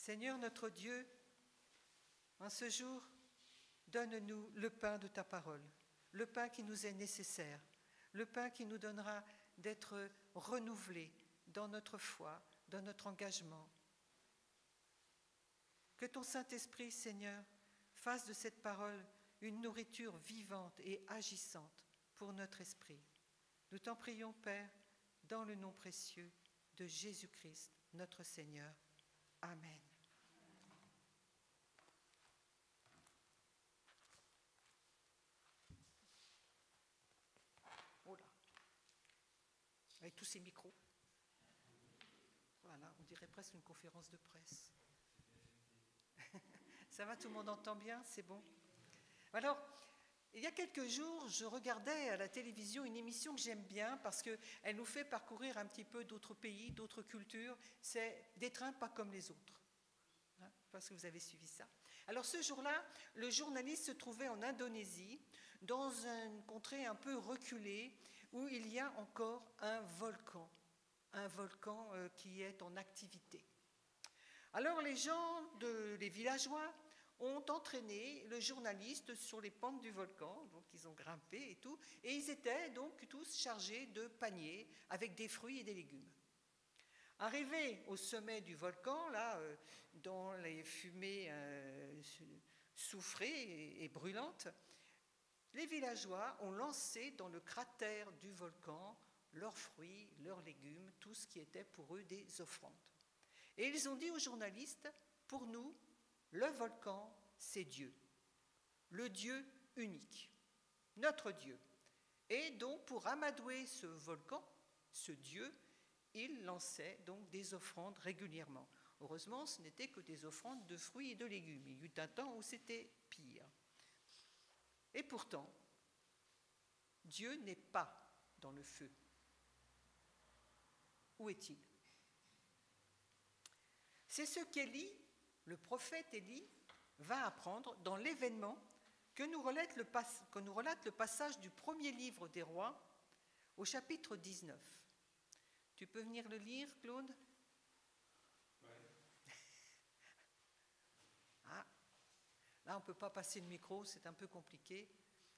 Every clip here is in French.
Seigneur notre Dieu, en ce jour, donne-nous le pain de ta parole, le pain qui nous est nécessaire, le pain qui nous donnera d'être renouvelés dans notre foi, dans notre engagement. Que ton Saint-Esprit, Seigneur, fasse de cette parole une nourriture vivante et agissante pour notre esprit. Nous t'en prions, Père, dans le nom précieux de Jésus-Christ, notre Seigneur. Amen. Oh là, avec tous ces micros. Voilà, on dirait presque une conférence de presse. Ça va, tout le monde entend bien? C'est bon? Alors, il y a quelques jours, je regardais à la télévision une émission que j'aime bien parce qu'elle nous fait parcourir un petit peu d'autres pays, d'autres cultures. C'est Des trains pas comme les autres. Hein, parce que vous avez suivi ça. Alors ce jour-là, le journaliste se trouvait en Indonésie, dans une contrée un peu reculée, où il y a encore un volcan qui est en activité. Alors les villageois ont entraîné le journaliste sur les pentes du volcan, donc ils ont grimpé et tout, et ils étaient donc tous chargés de paniers avec des fruits et des légumes. Arrivés au sommet du volcan, là, dans les fumées soufrées et brûlantes, les villageois ont lancé dans le cratère du volcan leurs fruits, leurs légumes, tout ce qui était pour eux des offrandes. Et ils ont dit aux journalistes, pour nous, le volcan, c'est Dieu, le Dieu unique, notre Dieu. Et donc, pour amadouer ce volcan, ce Dieu, ils lançaient donc des offrandes régulièrement. Heureusement, ce n'était que des offrandes de fruits et de légumes. Il y eut un temps où c'était pire. Et pourtant, Dieu n'est pas dans le feu. Où est-il? C'est ce qu'Élie, le prophète Élie, va apprendre dans l'événement que nous relate le passage du premier livre des rois au chapitre 19. Tu peux venir le lire, Claude? Oui. Ah, là, on ne peut pas passer le micro, c'est un peu compliqué.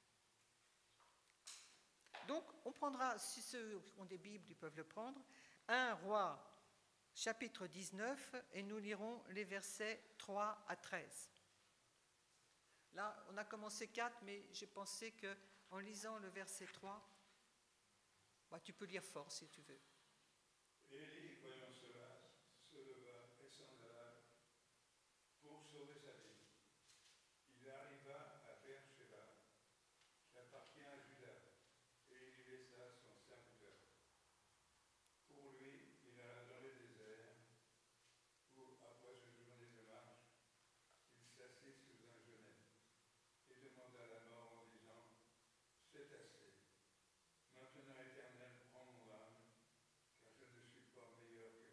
Donc, on prendra, si ceux qui ont des Bibles, ils peuvent le prendre, 1 Roi, chapitre 19, et nous lirons les versets 3 à 13. Là, on a commencé 4, mais j'ai pensé qu'en lisant le verset 3, tu peux lire fort si tu veux. Élie, voyant cela, se leva et s'en alla pour sauver sa vie. Il arriva à Beersheba, qui appartient à Juda, et il y laissa son serviteur. Pour lui, il alla dans le désert, où, après une journée de marche, il s'assit sous un genêt et demanda la mort en disant, c'est assez. Maintenant, Éternel, prends mon âme, car je ne suis pas meilleur que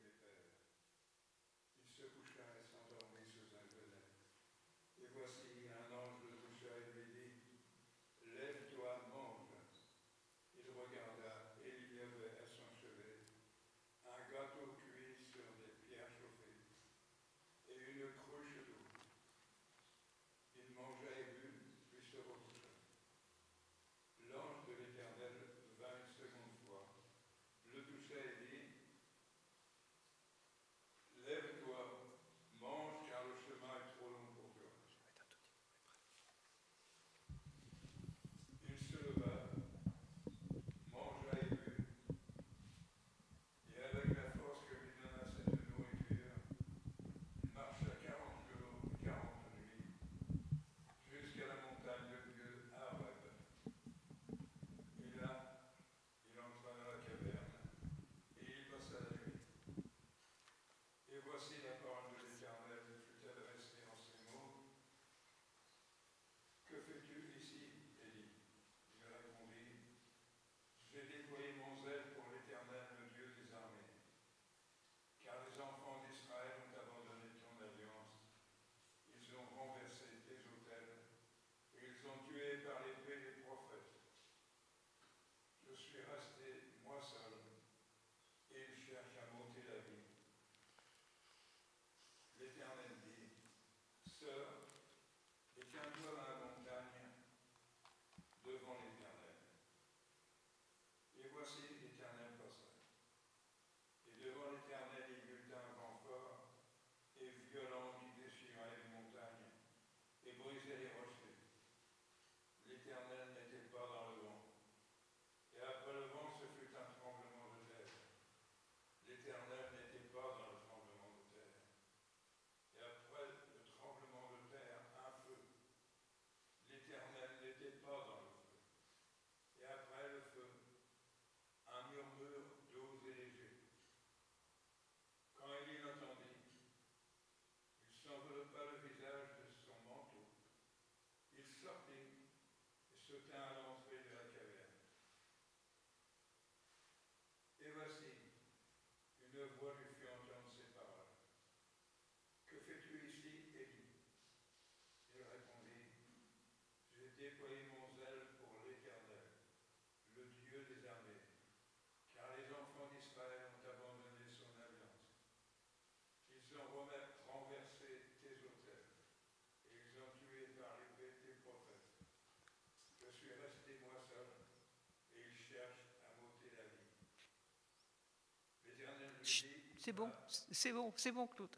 déployer mon zèle pour l'Éternel, le Dieu des armées, car les enfants d'Israël ont abandonné son alliance. Ils ont renversé tes autels, et ils ont tué par l'épée tes prophètes. Je suis resté moi seul, et ils cherchent à m'ôter la vie. L'Éternel lui dit, c'est bon, Claude.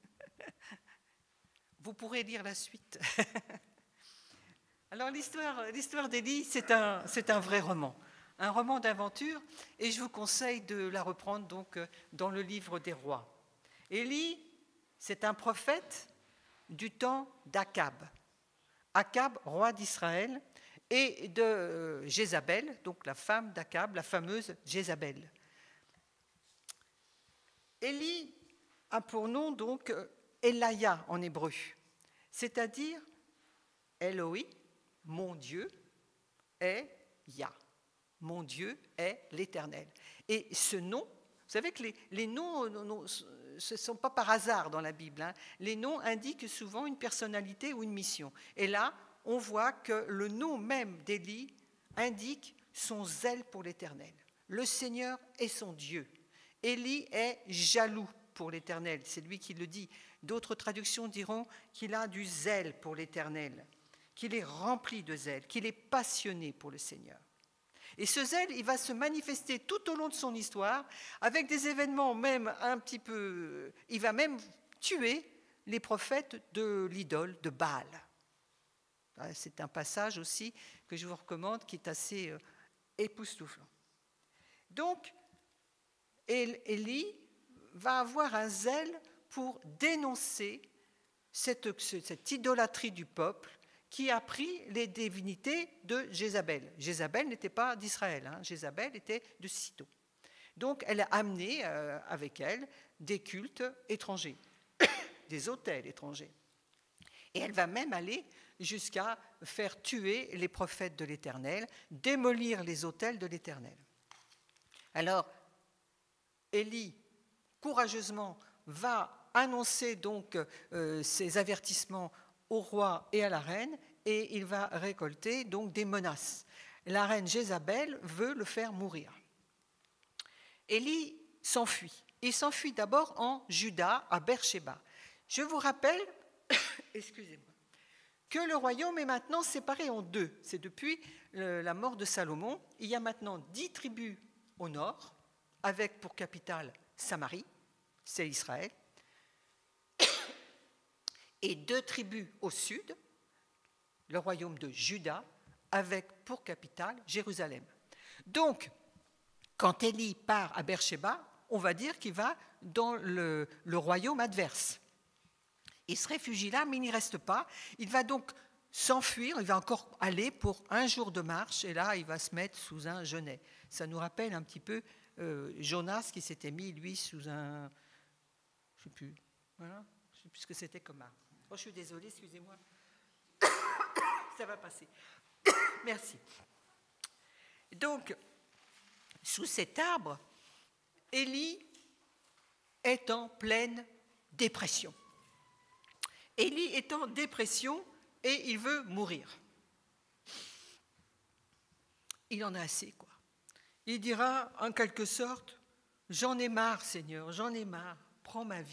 Vous pourrez lire la suite. Alors l'histoire d'Élie, c'est un vrai roman, un roman d'aventure, et je vous conseille de la reprendre donc dans le livre des rois. Élie, c'est un prophète du temps d'Akab. Akab, roi d'Israël, et de Jézabel, donc la femme d'Akab, la fameuse Jézabel. Élie a pour nom donc Elaya en hébreu, c'est-à-dire Eloi, mon Dieu, est Yah. Mon Dieu est l'Éternel. Et ce nom, vous savez que les noms, ce ne sont pas par hasard dans la Bible. Hein. Les noms indiquent souvent une personnalité ou une mission. Et là, on voit que le nom même d'Élie indique son zèle pour l'Éternel. Le Seigneur est son Dieu. Élie est jaloux pour l'Éternel, c'est lui qui le dit. D'autres traductions diront qu'il a du zèle pour l'Éternel, qu'il est rempli de zèle, qu'il est passionné pour le Seigneur. Et ce zèle, il va se manifester tout au long de son histoire, avec des événements même un petit peu... Il va même tuer les prophètes de l'idole de Baal. C'est un passage aussi que je vous recommande, qui est assez époustouflant. Donc, Élie va avoir un zèle pour dénoncer cette idolâtrie du peuple qui a pris les divinités de Jézabel. Jézabel n'était pas d'Israël, hein. Jézabel était de Sidon. Donc elle a amené avec elle des cultes étrangers, des autels étrangers. Et elle va même aller jusqu'à faire tuer les prophètes de l'Éternel, démolir les autels de l'Éternel. Alors, Élie, courageusement, va annoncer donc ces avertissements au roi et à la reine, et il va récolter donc des menaces. La reine Jézabel veut le faire mourir. Élie s'enfuit. Il s'enfuit d'abord en Juda, à Beersheba. Je vous rappelle, excusez-moi, que le royaume est maintenant séparé en deux. C'est depuis la mort de Salomon. Il y a maintenant 10 tribus au nord, avec pour capitale Samarie, c'est Israël, et 2 tribus au sud, le royaume de Juda, avec pour capitale Jérusalem. Donc, quand Élie part à Beersheba, on va dire qu'il va dans le royaume adverse. Il se réfugie là, mais il n'y reste pas. Il va donc s'enfuir, il va encore aller pour 1 jour de marche, et là, il va se mettre sous un genêt. Ça nous rappelle un petit peu Jonas qui s'était mis, lui, sous un... Je ne sais plus. Voilà. Je ne sais plus ce que c'était comme arbre. Oh, je suis désolée, excusez-moi. Ça va passer. Merci. Donc, sous cet arbre, Élie est en pleine dépression. Élie est en dépression et il veut mourir. Il en a assez, quoi. Il dira, en quelque sorte, « J'en ai marre, Seigneur, j'en ai marre, prends ma vie. »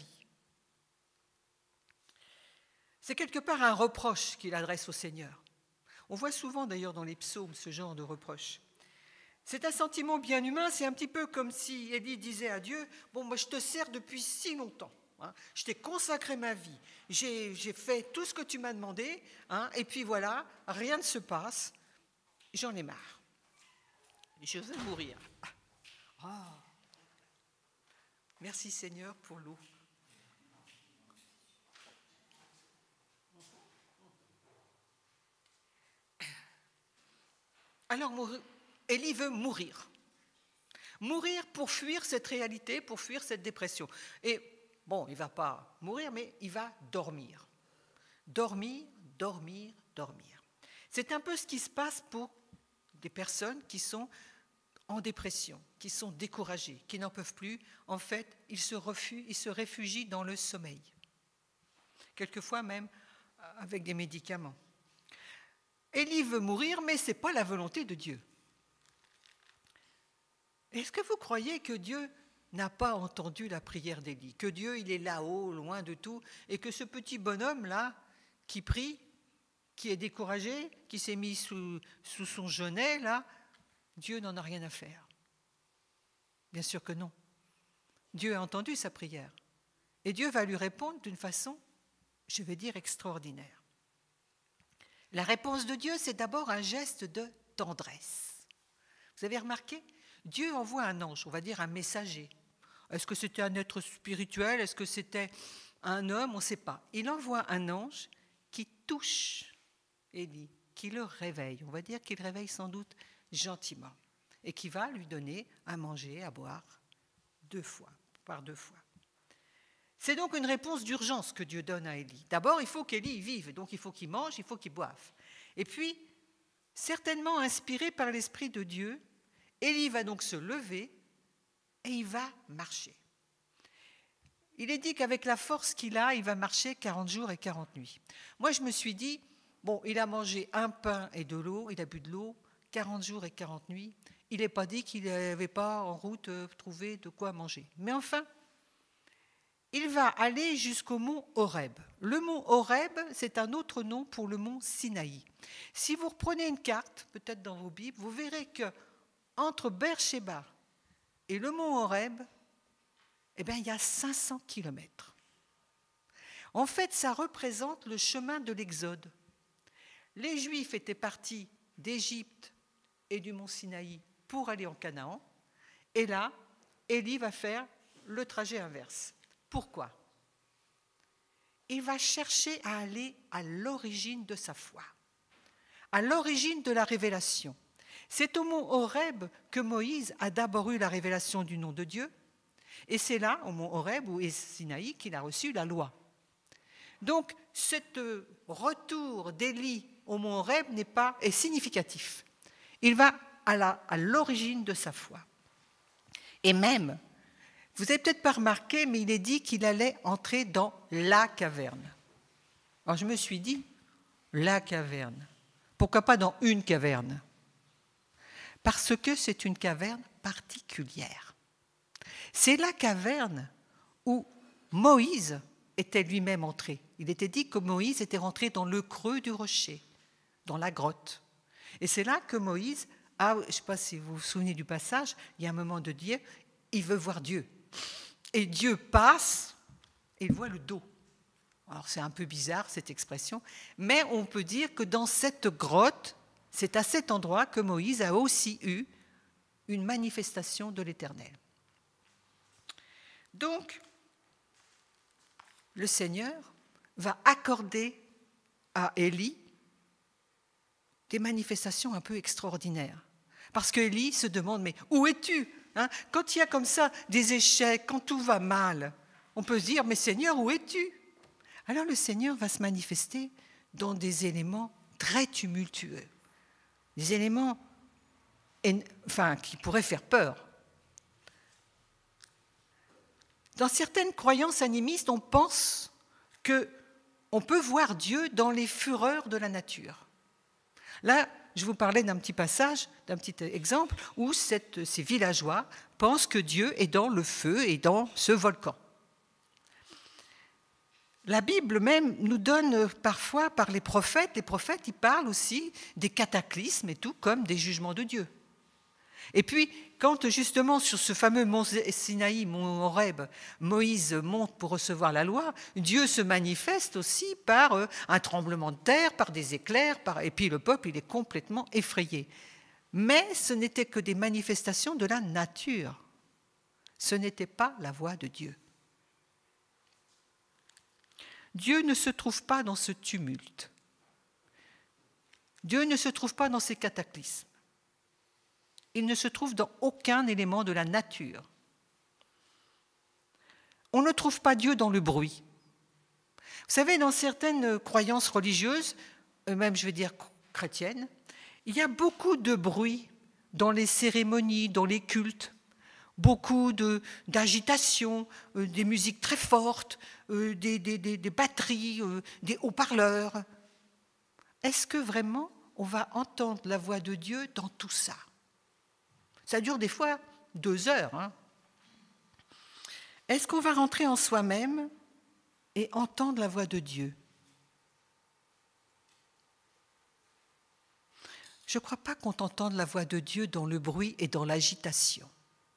C'est quelque part un reproche qu'il adresse au Seigneur. On voit souvent d'ailleurs dans les psaumes ce genre de reproche. C'est un sentiment bien humain, c'est un petit peu comme si Élie disait à Dieu, « Bon, moi je te sers depuis si longtemps, hein, je t'ai consacré ma vie, j'ai fait tout ce que tu m'as demandé, hein, et puis voilà, rien ne se passe, j'en ai marre. Je veux mourir. » Oh. Merci Seigneur pour l'eau. Alors Élie veut mourir. Mourir pour fuir cette réalité, pour fuir cette dépression. Et bon, il ne va pas mourir, mais il va dormir. Dormir, dormir, dormir. C'est un peu ce qui se passe pour des personnes qui sont en dépression, qui sont découragées, qui n'en peuvent plus. En fait, ils se réfugient dans le sommeil. Quelquefois même avec des médicaments. Élie veut mourir, mais ce n'est pas la volonté de Dieu. Est-ce que vous croyez que Dieu n'a pas entendu la prière d'Élie, que Dieu il est là-haut, loin de tout, et que ce petit bonhomme-là, qui prie, qui est découragé, qui s'est mis sous son genêt, là, Dieu n'en a rien à faire? Bien sûr que non. Dieu a entendu sa prière. Et Dieu va lui répondre d'une façon, je vais dire, extraordinaire. La réponse de Dieu, c'est d'abord un geste de tendresse. Vous avez remarqué? Dieu envoie un ange, on va dire un messager. Est-ce que c'était un être spirituel? Est-ce que c'était un homme? On ne sait pas. Il envoie un ange qui touche Élie, qui le réveille. On va dire qu'il réveille sans doute gentiment et qui va lui donner à manger, à boire par deux fois. C'est donc une réponse d'urgence que Dieu donne à Élie. D'abord, il faut qu'Élie vive, donc il faut qu'il mange, il faut qu'il boive. Et puis, certainement inspiré par l'Esprit de Dieu, Élie va donc se lever et il va marcher. Il est dit qu'avec la force qu'il a, il va marcher 40 jours et 40 nuits. Moi, je me suis dit, bon, il a mangé un pain et de l'eau, il a bu de l'eau, 40 jours et 40 nuits. Il n'est pas dit qu'il n'avait pas en route trouvé de quoi manger. Mais enfin, il va aller jusqu'au mont Horeb. Le mont Horeb, c'est un autre nom pour le mont Sinaï. Si vous reprenez une carte, peut-être dans vos Bibles, vous verrez que entre Beersheba et le mont Horeb, eh bien, il y a 500 kilomètres. En fait, ça représente le chemin de l'Exode. Les Juifs étaient partis d'Égypte et du mont Sinaï pour aller en Canaan. Et là, Élie va faire le trajet inverse. Pourquoi? Il va chercher à aller à l'origine de sa foi, à l'origine de la révélation. C'est au mont Horeb que Moïse a d'abord eu la révélation du nom de Dieu, et c'est là, au mont Horeb ou Sinaï, qu'il a reçu la loi. Donc, ce retour d'Élie au mont Horeb est significatif. Il va à l'origine de sa foi. Et même, vous n'avez peut-être pas remarqué, mais il est dit qu'il allait entrer dans la caverne. Alors je me suis dit, la caverne, pourquoi pas dans une caverne? Parce que c'est une caverne particulière. C'est la caverne où Moïse était lui-même entré. Il était dit que Moïse était rentré dans le creux du rocher, dans la grotte. Et c'est là que Moïse, je ne sais pas si vous vous souvenez du passage, il y a un moment de dire, il veut voir Dieu. Et Dieu passe et il voit le dos. Alors c'est un peu bizarre cette expression, mais on peut dire que dans cette grotte, c'est à cet endroit que Moïse a aussi eu une manifestation de l'Éternel. Donc, le Seigneur va accorder à Élie des manifestations un peu extraordinaires. Parce qu'Élie se demande, mais où es-tu ? Quand il y a comme ça des échecs, quand tout va mal, on peut se dire, mais Seigneur, où es-tu? Alors le Seigneur va se manifester dans des éléments très tumultueux, des éléments qui pourraient faire peur. Dans certaines croyances animistes, on pense qu'on peut voir Dieu dans les fureurs de la nature. Là, je vous parlais d'un petit passage, d'un petit exemple, où ces villageois pensent que Dieu est dans le feu et dans ce volcan. La Bible même nous donne parfois, par les prophètes ils parlent aussi des cataclysmes et tout, comme des jugements de Dieu. Et puis, quand justement sur ce fameux mont Sinaï, mont Horeb, Moïse monte pour recevoir la loi, Dieu se manifeste aussi par un tremblement de terre, par des éclairs, et puis le peuple il est complètement effrayé. Mais ce n'était que des manifestations de la nature. Ce n'était pas la voix de Dieu. Dieu ne se trouve pas dans ce tumulte. Dieu ne se trouve pas dans ces cataclysmes. Il ne se trouve dans aucun élément de la nature. On ne trouve pas Dieu dans le bruit. Vous savez, dans certaines croyances religieuses, même je vais dire chrétiennes, il y a beaucoup de bruit dans les cérémonies, dans les cultes, beaucoup d'agitation, des musiques très fortes, des batteries, des haut-parleurs. Est-ce que vraiment on va entendre la voix de Dieu dans tout ça? Ça dure des fois 2 heures. Hein. Est-ce qu'on va rentrer en soi-même et entendre la voix de Dieu? Je ne crois pas qu'on entende la voix de Dieu dans le bruit et dans l'agitation.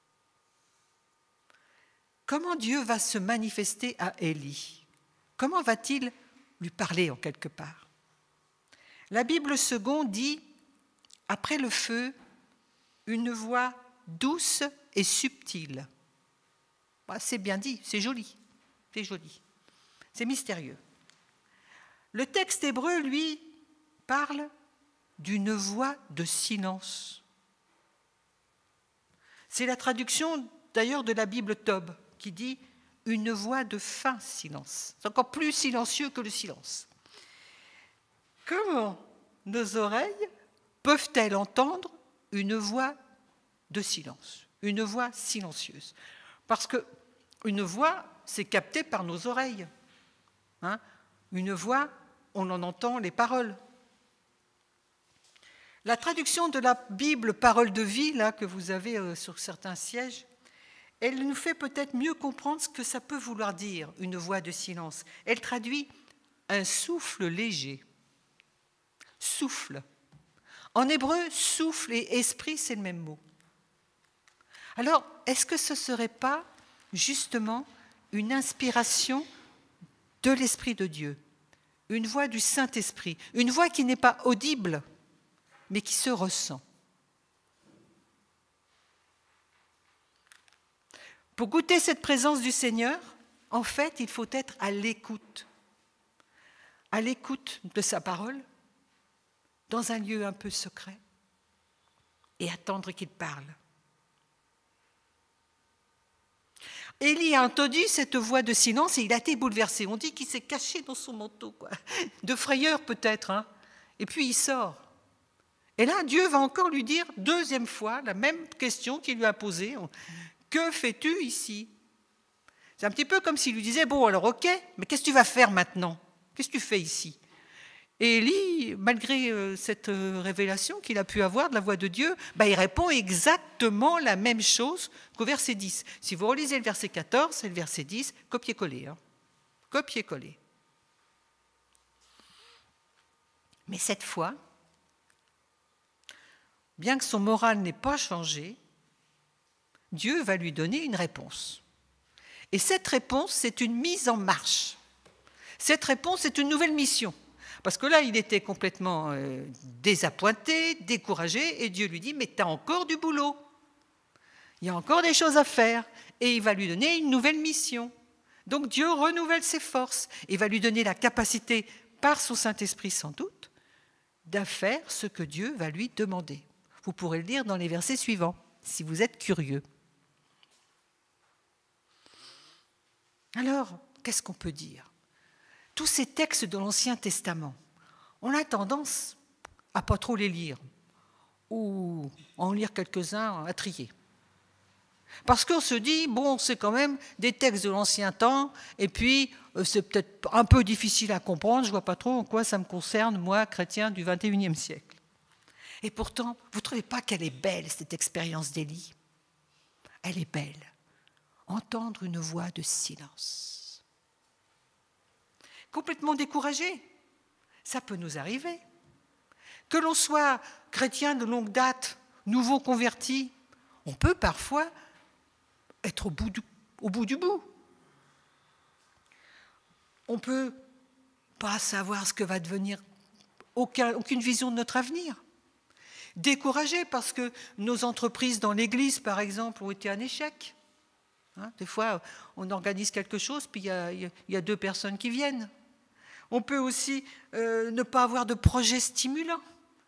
Comment Dieu va se manifester à Élie? Comment va-t-il lui parler en quelque part? La Bible seconde dit, après le feu, une voix douce et subtile. C'est bien dit, c'est joli, c'est mystérieux. Le texte hébreu, lui, parle d'une voix de silence. C'est la traduction d'ailleurs de la Bible Tob qui dit une voix de fin silence. C'est encore plus silencieux que le silence. Comment nos oreilles peuvent-elles entendre une voix de silence, une voix silencieuse? Parce qu'une voix, c'est capté par nos oreilles. Hein? Une voix, on en entend les paroles. La traduction de la Bible Parole de vie, là, que vous avez sur certains sièges, elle nous fait peut-être mieux comprendre ce que ça peut vouloir dire, une voix de silence. Elle traduit un souffle léger. Souffle. En hébreu, souffle et esprit, c'est le même mot. Alors, est-ce que ce ne serait pas justement une inspiration de l'Esprit de Dieu, une voix du Saint-Esprit, une voix qui n'est pas audible, mais qui se ressent? Pour goûter cette présence du Seigneur, en fait, il faut être à l'écoute de sa parole, dans un lieu un peu secret, et attendre qu'il parle. Élie a entendu cette voix de silence et il a été bouleversé. On dit qu'il s'est caché dans son manteau, quoi. De frayeur peut-être, hein. Et puis il sort. Et là, Dieu va encore lui dire, 2e fois, la même question qu'il lui a posée. Que fais-tu ici? C'est un petit peu comme s'il lui disait, bon alors ok, mais qu'est-ce que tu vas faire maintenant? Qu'est-ce que tu fais ici? Et Élie, malgré cette révélation qu'il a pu avoir de la voix de Dieu, il répond exactement la même chose qu'au verset 10. Si vous relisez le verset 14 et le verset 10, copier-coller. Hein. Copier-coller. Mais cette fois, bien que son moral n'ait pas changé, Dieu va lui donner une réponse. Et cette réponse, c'est une mise en marche. Cette réponse, c'est une nouvelle mission. Parce que là, il était complètement désappointé, découragé, et Dieu lui dit, mais tu as encore du boulot. Il y a encore des choses à faire. Et il va lui donner une nouvelle mission. Donc Dieu renouvelle ses forces. Il va lui donner la capacité, par son Saint-Esprit sans doute, de faire ce que Dieu va lui demander. Vous pourrez le lire dans les versets suivants, si vous êtes curieux. Alors, qu'est-ce qu'on peut dire? Tous ces textes de l'Ancien Testament, on a tendance à pas trop les lire, ou en lire quelques-uns à trier. Parce qu'on se dit, bon, c'est quand même des textes de l'Ancien temps, et puis c'est peut-être un peu difficile à comprendre, je ne vois pas trop en quoi ça me concerne, moi, chrétien du XXIe siècle. Et pourtant, vous ne trouvez pas qu'elle est belle, cette expérience d'Élie? Elle est belle. Entendre une voix de silence. Complètement découragé, ça peut nous arriver. Que l'on soit chrétien de longue date, nouveau converti, on peut parfois être au bout du bout. On ne peut pas savoir ce que va devenir, aucune vision de notre avenir. Découragé parce que nos entreprises dans l'Église, par exemple, ont été un échec. Des fois, on organise quelque chose, puis il y a 2 personnes qui viennent. On peut aussi ne pas avoir de projet stimulant.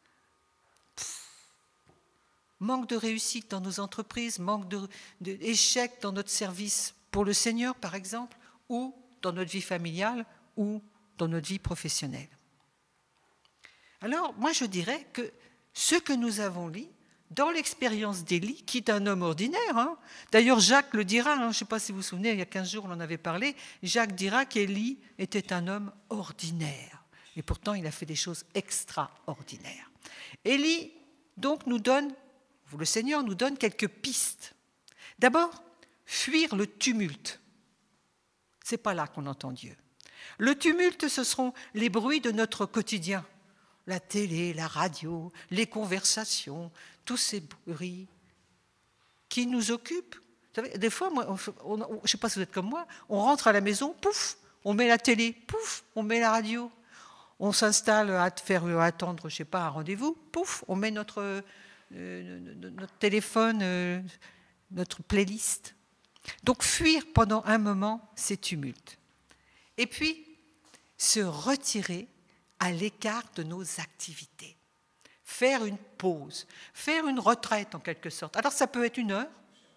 Manque de réussite dans nos entreprises, manque d'échec dans notre service pour le Seigneur, par exemple, ou dans notre vie familiale, ou dans notre vie professionnelle. Alors, moi, je dirais que ce que nous avons lu, dans l'expérience d'Élie, qui est un homme ordinaire, hein. D'ailleurs Jacques le dira, hein, je ne sais pas si vous vous souvenez, il y a 15 jours on en avait parlé, Jacques dira qu'Élie était un homme ordinaire. Et pourtant il a fait des choses extraordinaires. Élie, donc, le Seigneur nous donne quelques pistes. D'abord, fuir le tumulte. Ce n'est pas là qu'on entend Dieu. Le tumulte, ce seront les bruits de notre quotidien. La télé, la radio, les conversations, tous ces bruits qui nous occupent. Vous savez, des fois, je ne sais pas si vous êtes comme moi, on rentre à la maison, pouf, on met la télé, pouf, on met la radio. On s'installe à faire attendre, je ne sais pas, un rendez-vous, pouf, on met notre téléphone, notre playlist. Donc fuir pendant un moment ces tumultes. Et puis, se retirer à l'écart de nos activités. Faire une pause, faire une retraite en quelque sorte. Alors ça peut être 1 heure,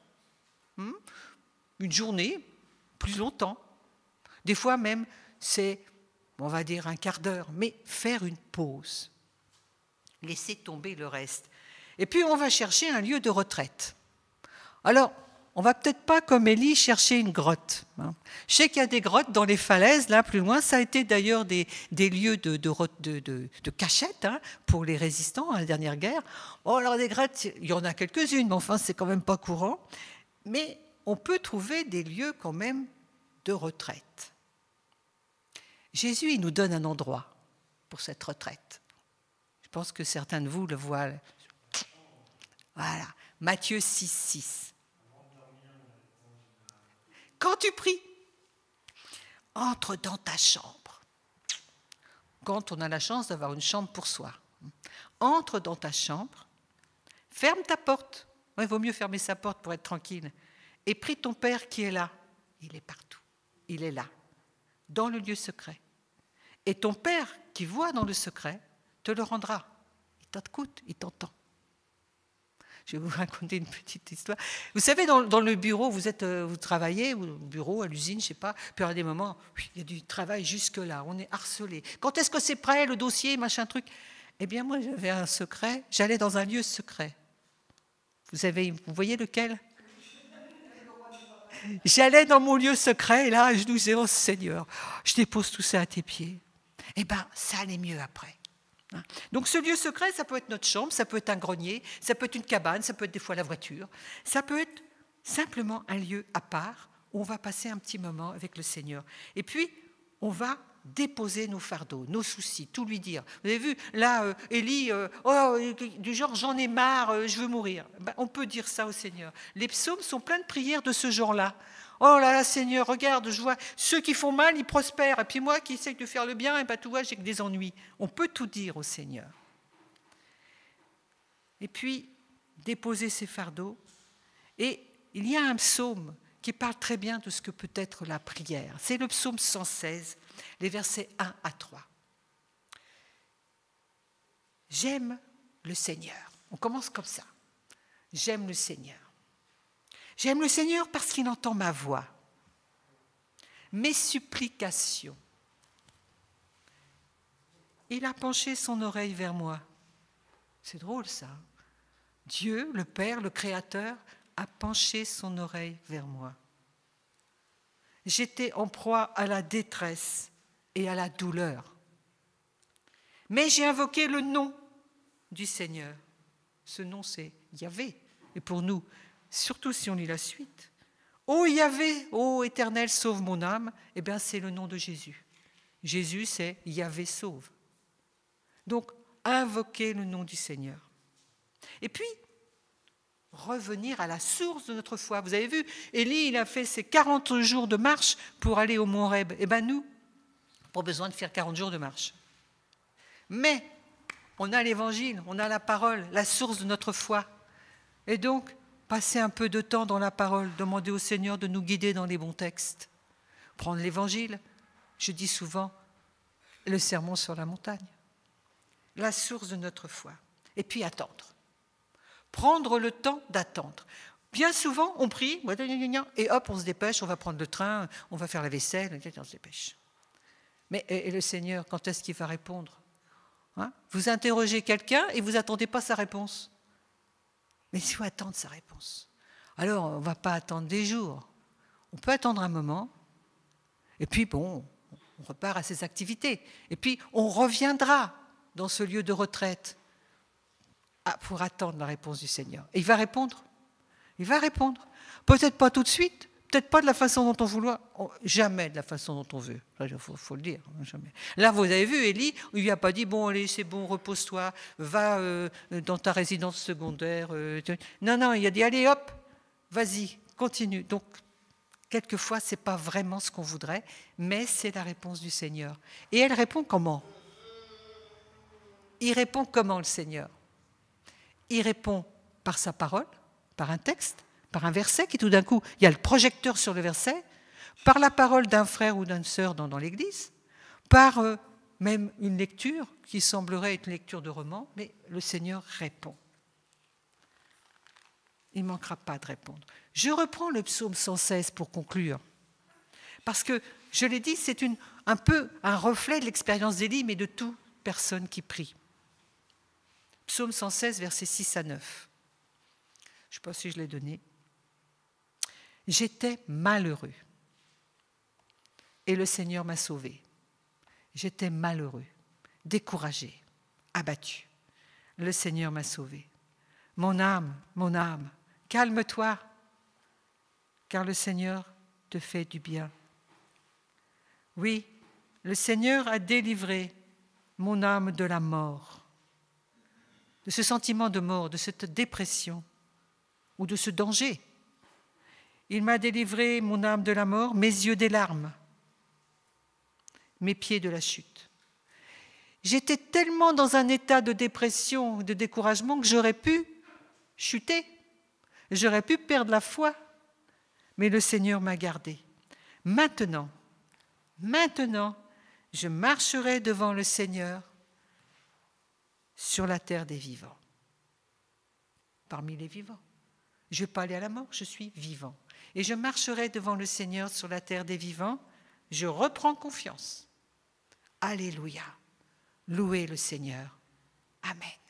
une journée, plus longtemps. Des fois même, c'est, on va dire, un quart d'heure, mais faire une pause. Laisser tomber le reste. Et puis on va chercher un lieu de retraite. Alors, on ne va peut-être pas, comme Élie, chercher une grotte. Je sais qu'il y a des grottes dans les falaises, là, plus loin. Ça a été d'ailleurs des lieux de cachette pour les résistants à la dernière guerre. Bon, alors des grottes, il y en a quelques-unes, mais enfin, c'est quand même pas courant. Mais on peut trouver des lieux quand même de retraite. Jésus, il nous donne un endroit pour cette retraite. Je pense que certains de vous le voient. Voilà, Matthieu 6, 6. Quand tu pries, entre dans ta chambre. Quand on a la chance d'avoir une chambre pour soi. Entre dans ta chambre, ferme ta porte. Il vaut mieux fermer sa porte pour être tranquille. Et prie ton Père qui est là. Il est partout. Il est là, dans le lieu secret. Et ton Père qui voit dans le secret te le rendra. Il t'écoute, il t'entend. Je vais vous raconter une petite histoire. Vous savez, dans le bureau, vous travaillez, au bureau, à l'usine, je ne sais pas, puis il y a des moments, il y a du travail jusque-là, on est harcelé. Quand est-ce que c'est prêt, le dossier, machin truc? Eh bien, moi, j'avais un secret, j'allais dans un lieu secret. Vous voyez lequel? J'allais dans mon lieu secret, et là, je nous disais, oh Seigneur, je dépose tout ça à tes pieds. Eh bien, ça allait mieux après. Donc ce lieu secret, ça peut être notre chambre, ça peut être un grenier, ça peut être une cabane, ça peut être des fois la voiture, ça peut être simplement un lieu à part où on va passer un petit moment avec le Seigneur. Et puis, on va déposer nos fardeaux, nos soucis, tout lui dire. Vous avez vu, là, Élie, du genre, j'en ai marre, je veux mourir. Ben, on peut dire ça au Seigneur. Les psaumes sont pleins de prières de ce genre-là. Oh là là, Seigneur, regarde, je vois ceux qui font mal, ils prospèrent. Et puis moi qui essaye de faire le bien, et ben, tu vois, j'ai que des ennuis. On peut tout dire au Seigneur. Et puis, déposer ses fardeaux. Et il y a un psaume qui parle très bien de ce que peut être la prière. C'est le psaume 116, les versets 1 à 3. J'aime le Seigneur. On commence comme ça. J'aime le Seigneur. J'aime le Seigneur parce qu'il entend ma voix, mes supplications. Il a penché son oreille vers moi. C'est drôle ça. Dieu, le Père, le Créateur, a penché son oreille vers moi. J'étais en proie à la détresse et à la douleur. Mais j'ai invoqué le nom du Seigneur. Ce nom, c'est Yahvé. Et pour nous, surtout si on lit la suite, ô Yahvé, ô Éternel, sauve mon âme, eh bien c'est le nom de Jésus. Jésus, c'est Yahvé sauve. Donc, invoquer le nom du Seigneur. Et puis, revenir à la source de notre foi. Vous avez vu, Élie, il a fait ses 40 jours de marche pour aller au mont Horeb. Eh bien nous, pas besoin de faire 40 jours de marche. Mais, on a l'évangile, on a la parole, la source de notre foi. Et donc, passer un peu de temps dans la parole, demander au Seigneur de nous guider dans les bons textes. Prendre l'évangile, je dis souvent, le sermon sur la montagne. La source de notre foi. Et puis attendre. Prendre le temps d'attendre. Bien souvent, on prie, et hop, on se dépêche, on va prendre le train, on va faire la vaisselle, on se dépêche. Mais et le Seigneur, quand est-ce qu'il va répondre? Vous interrogez quelqu'un et vous n'attendez pas sa réponse. Mais il faut attendre sa réponse. Alors, on ne va pas attendre des jours. On peut attendre un moment, et puis bon, on repart à ses activités. Et puis, on reviendra dans ce lieu de retraite pour attendre la réponse du Seigneur. Et il va répondre. Il va répondre. Peut-être pas tout de suite, peut-être pas de la façon dont on veut, jamais de la façon dont on veut. Il faut le dire, jamais. Là, vous avez vu, Élie, il lui a pas dit, bon, allez, c'est bon, repose-toi, va dans ta résidence secondaire. Non, il a dit, allez, hop, vas-y, continue. Donc, quelquefois, ce n'est pas vraiment ce qu'on voudrait, mais c'est la réponse du Seigneur. Et elle répond comment? Il répond comment, le Seigneur? Il répond par sa parole, par un texte, par un verset qui tout d'un coup, il y a le projecteur sur le verset, par la parole d'un frère ou d'une sœur dans l'église, par même une lecture qui semblerait être une lecture de roman, mais le Seigneur répond. Il ne manquera pas de répondre. Je reprends le psaume 116 pour conclure, parce que, je l'ai dit, c'est un peu un reflet de l'expérience d'Élie, mais de toute personne qui prie. Psaume 116, versets 6 à 9. Je ne sais pas si je l'ai donné. J'étais malheureux et le Seigneur m'a sauvé. J'étais malheureux, découragé, abattu. Le Seigneur m'a sauvé. Mon âme, calme-toi, car le Seigneur te fait du bien. Oui, le Seigneur a délivré mon âme de la mort, de ce sentiment de mort, de cette dépression ou de ce danger. Il m'a délivré mon âme de la mort, mes yeux des larmes, mes pieds de la chute. J'étais tellement dans un état de dépression, de découragement que j'aurais pu chuter, j'aurais pu perdre la foi, mais le Seigneur m'a gardé. Maintenant, je marcherai devant le Seigneur sur la terre des vivants, parmi les vivants. Je ne vais pas aller à la mort, je suis vivant. Et je marcherai devant le Seigneur sur la terre des vivants. Je reprends confiance. Alléluia. Louez le Seigneur. Amen.